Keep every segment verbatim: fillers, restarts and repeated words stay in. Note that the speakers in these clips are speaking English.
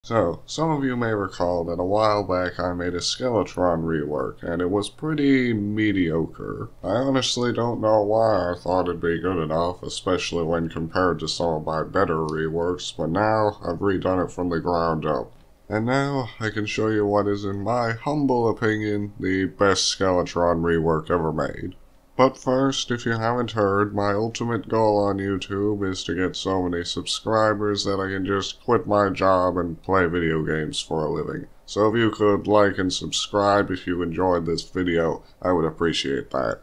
So, some of you may recall that a while back I made a Skeletron rework, and it was pretty mediocre. I honestly don't know why I thought it'd be good enough, especially when compared to some of my better reworks, but now I've redone it from the ground up. And now I can show you what is, in my humble opinion, the best Skeletron rework ever made. But first, if you haven't heard, my ultimate goal on YouTube is to get so many subscribers that I can just quit my job and play video games for a living. So if you could like and subscribe if you enjoyed this video, I would appreciate that.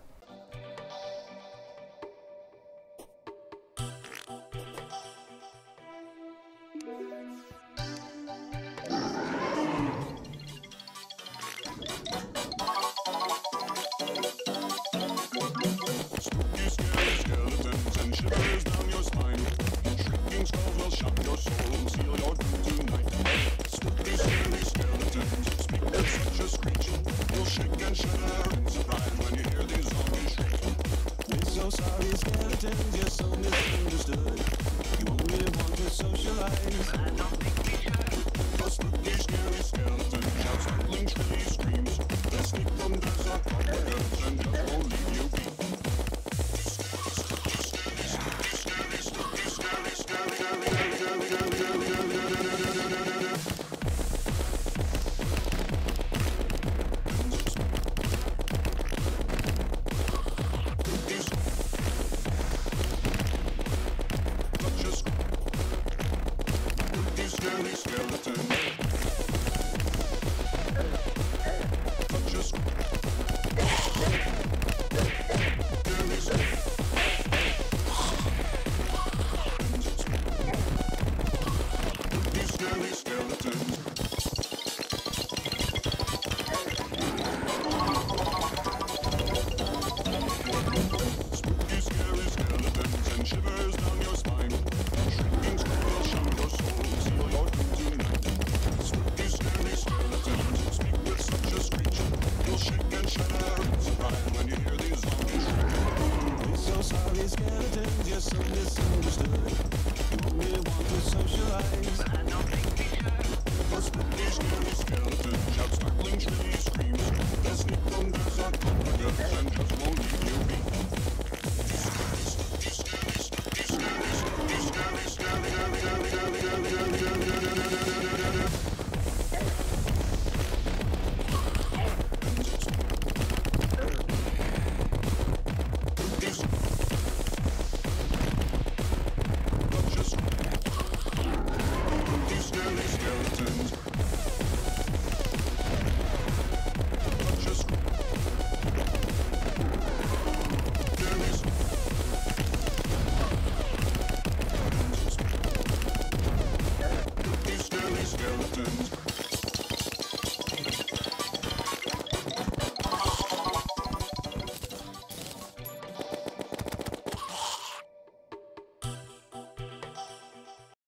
Skeletons and shivers down your spine. Shrieking skulls will shock your soul and seal your doom tonight. Spooky, scary skeletons speak with such a screech. You'll shake and shudder in surprise when you hear these zombies shriek. We're so sorry, skeletons, you're so misunderstood. You only want to socialize. I don't think we should. A spooky, scary skeleton shouts startling, shrilly screams. They'll sneak from dark corners and just won't leave you be. Scary skeleton. Touch a scary scary skeletons. Spooky, scary skeletons and shivers down your spine. Shrieking skulls will shock your soul, seal your doom tonight. Spooky, scary skeletons speak with such a screech. You'll shake and shudder in surprise when you hear these zombies shriek. We're so sorry, skeletons, you're so misunderstood. You only want to socialize. I don't think we should. A spooky, scary skeleton shouts startling, shrilly screams. They'll sneak from dark corners and just won't leave you be. Skeletons. Skeletons.